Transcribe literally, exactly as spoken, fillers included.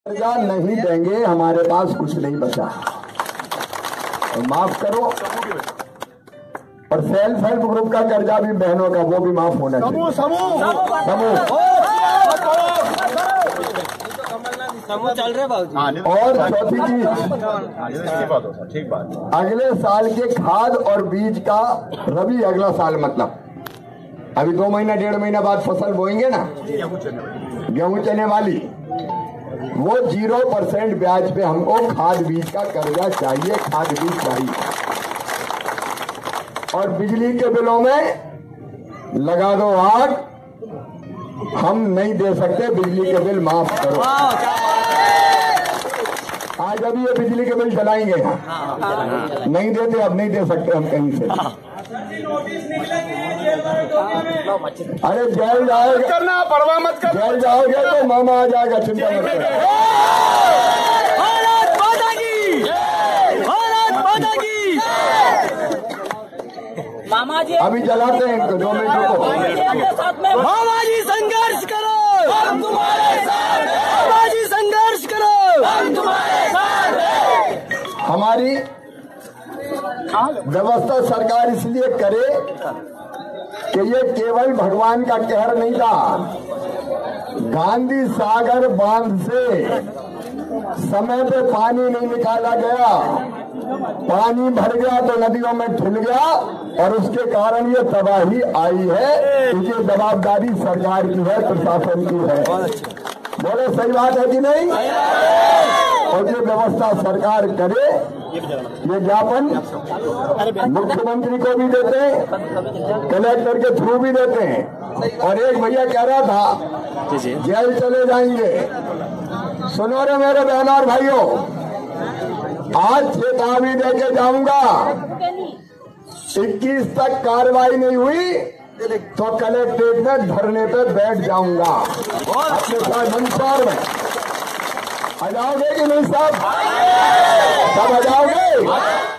कर्जा नहीं देंगे, हमारे पास कुछ नहीं बचा। तो माफ करो। और सेल्फ हेल्प ग्रुप का कर्जा भी बहनों का वो भी माफ होना चाहिए। समूह समूह चल रहे बाबू। और चौथी चीज, ठीक बात, अगले साल के खाद और बीज का रबी, अगला साल मतलब अभी दो महीना डेढ़ महीना बाद फसल बोएंगे ना, गेहूं चने वाली, वो जीरो परसेंट ब्याज पे हमको खाद बीज का कर्जा चाहिए, खाद बीज चाहिए। और बिजली के बिलों में लगा दो आग, हम नहीं दे सकते, बिजली के बिल माफ करो। आज अभी ये बिजली के बिल चलाएंगे, नहीं देते, अब नहीं दे सकते हम कहीं से। अरे जेल जाओगे, करना परवाह मत कर, जेल जाओगे तो मामा आ जाएगा, चिंता मत करो। भारत माता की, भारत माता की। मामा जी अभी जलाते हैं इनको, दो मिनट रुको। मामा जी संघर्ष करो, हम तुम्हारे साथ हैं। मामा जी संघर्ष करो, हम तुम्हारे साथ हैं। हमारी व्यवस्था सरकार इसलिए करे कि ये केवल भगवान का कहर नहीं था। गांधी सागर बांध से समय पे पानी नहीं निकाला गया, पानी भर गया तो नदियों में ठुल गया, और उसके कारण ये तबाही आई है। ये जवाबदारी सरकार की है, प्रशासन की है। बोले सही बात है कि नहीं? और ये व्यवस्था सरकार करे। ये ज्ञापन मुख्यमंत्री को भी देते हैं, कलेक्टर के थ्रू भी देते हैं। और एक भैया कह रहा था जेल चले जाएंगे। सुनो रे मेरे बहनों और भाइयों, आज चेतावनी देके जाऊंगा, इक्कीस तक कार्रवाई नहीं हुई तो कलेक्ट्रेट में धरने पे बैठ जाऊंगा अपने साथ मंसार में। आ जाओगे कि नहीं साहब? सब आ जाओगे?